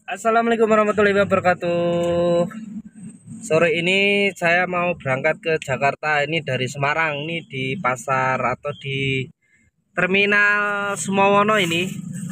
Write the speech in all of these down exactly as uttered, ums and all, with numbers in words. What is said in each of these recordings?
Assalamualaikum warahmatullahi wabarakatuh. Sore ini saya mau berangkat ke Jakarta. Ini dari Semarang, ini di pasar atau di terminal Sumowono. Ini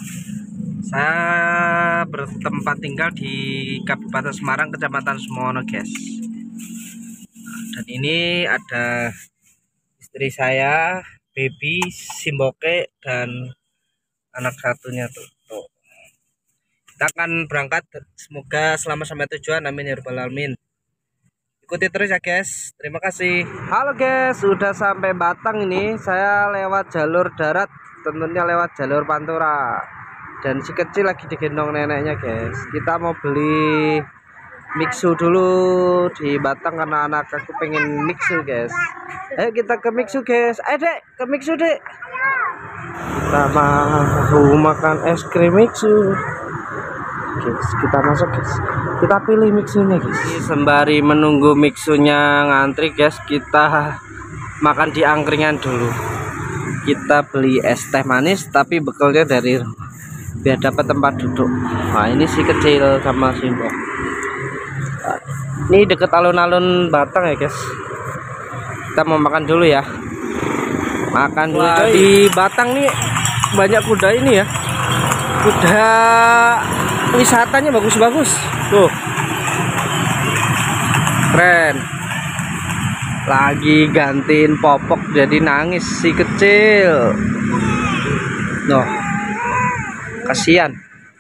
saya bertempat tinggal di Kabupaten Semarang, Kecamatan Sumowono, guys. Dan ini ada istri saya, baby, Simboke, dan anak satunya tuh. tuh. Kita akan berangkat, semoga selamat sampai tujuan, amin ya rabbal alamin. Ikuti terus ya guys, terima kasih. Halo guys, sudah sampai Batang. Ini saya lewat jalur darat, tentunya lewat jalur Pantura, dan si kecil lagi digendong neneknya guys. Kita mau beli mixu dulu di Batang karena anak aku pengen mixu guys. Ayo kita ke mixu guys. Ayo dek, ke mixu dek. Kita mau makan es krim mixu guys. Kita masuk guys, kita pilih mixunya guys. Sembari menunggu mixunya ngantri guys, kita makan di angkringan dulu. Kita beli es teh manis tapi bekalnya dari biar dapat tempat duduk. Nah ini si kecil sama si mbok. Nah, ini deket alun-alun Batang ya guys. Kita mau makan dulu ya, makan dulu. Wah, di Batang nih banyak kuda ini ya, kuda wisatanya bagus-bagus tuh, keren. Lagi gantiin popok jadi nangis si kecil. Noh, kasihan.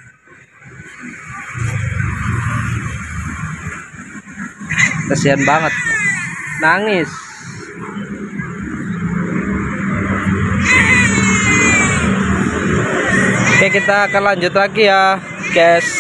Kasihan banget, nangis. Oke, kita akan lanjut lagi ya guys.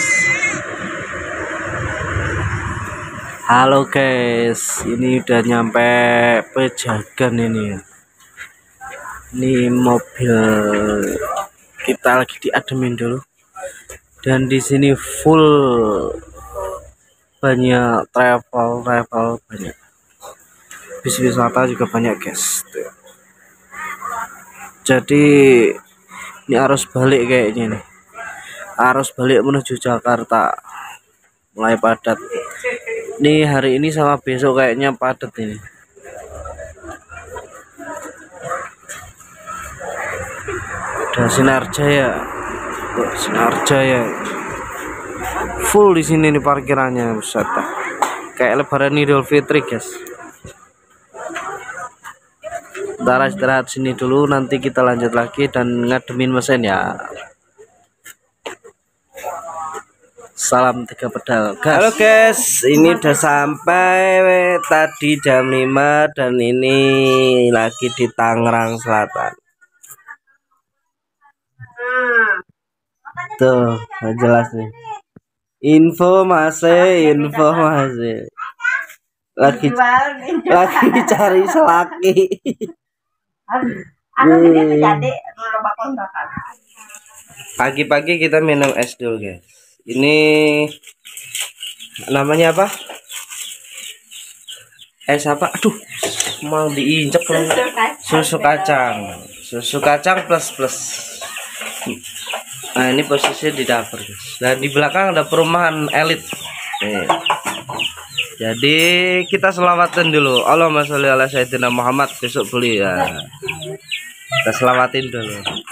Halo guys, ini udah nyampe Pejagan. Ini ini mobil kita lagi diademin dulu, dan di sini full banyak travel travel banyak bis wisata juga banyak guys. Jadi ini arus balik kayaknya nih, arus balik menuju Jakarta mulai padat. Nih hari ini sama besok kayaknya padat ini. Udah Sinarjaya, tuh Sinarjaya full di sini nih parkirannya, wisata kayak Lebaran Idul Fitri guys. Ntar istirahat sini dulu, nanti kita lanjut lagi dan ngademin mesin ya. Salam tiga pedal gas. Halo guys, ini udah sampai tadi jam lima dan ini lagi di Tangerang Selatan. Tuh, jelas nih. Info masih, info masih. Lagi lagi cari selaki. Pagi-pagi kita minum es dulu guys. Ini namanya apa? Es apa? Aduh, mau diinjek loh. Susu kacang. Susu kacang plus plus. Nah ini posisinya di dapur guys. Dan di belakang ada perumahan elit. Nih. Jadi kita selamatin dulu. Allahumma sholli ala sayyidina Muhammad. Besok beli ya. Kita selamatin dulu.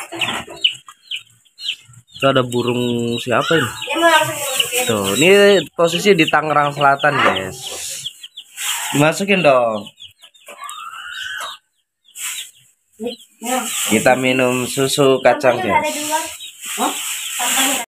Itu ada burung siapa ini? Tuh, ini posisi di Tangerang Selatan guys. Dimasukin dong. Kita minum susu kacang guys.